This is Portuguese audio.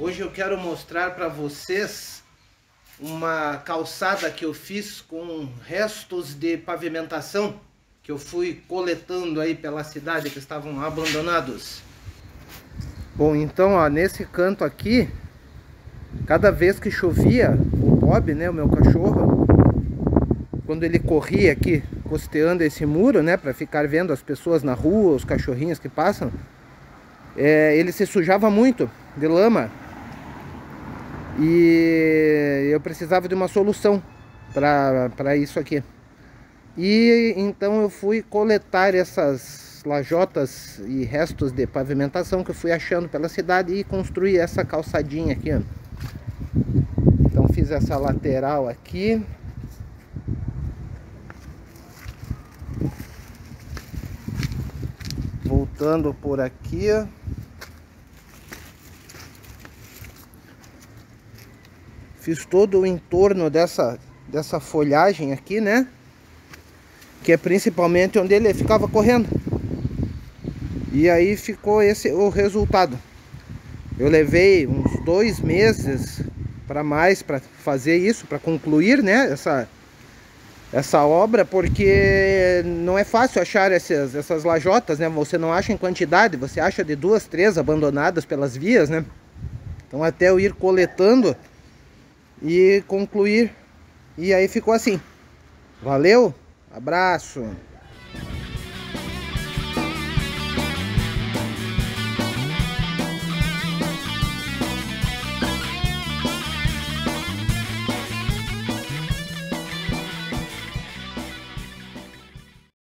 Hoje eu quero mostrar para vocês uma calçada que eu fiz com restos de pavimentação que eu fui coletando aí pela cidade que estavam abandonados. Bom, então ó, nesse canto aqui, cada vez que chovia, o Bob, né, o meu cachorro, quando ele corria aqui costeando esse muro, né, para ficar vendo as pessoas na rua, os cachorrinhos que passam, ele se sujava muito de lama e eu precisava de uma solução para isso aqui. E então eu fui coletar essas lajotas e restos de pavimentação que eu fui achando pela cidade e construí essa calçadinha aqui, ó. Então fiz essa lateral aqui. Voltando por aqui, ó. Fiz todo o entorno dessa folhagem aqui, né? Que é principalmente onde ele ficava correndo. E aí ficou esse o resultado. Eu levei uns 2 meses para mais para fazer isso, para concluir, né? Essa obra, porque não é fácil achar essas lajotas, né? Você não acha em quantidade, você acha de 2, 3 abandonadas pelas vias, né? Então até eu ir coletando e concluir. E aí ficou assim. Valeu, abraço.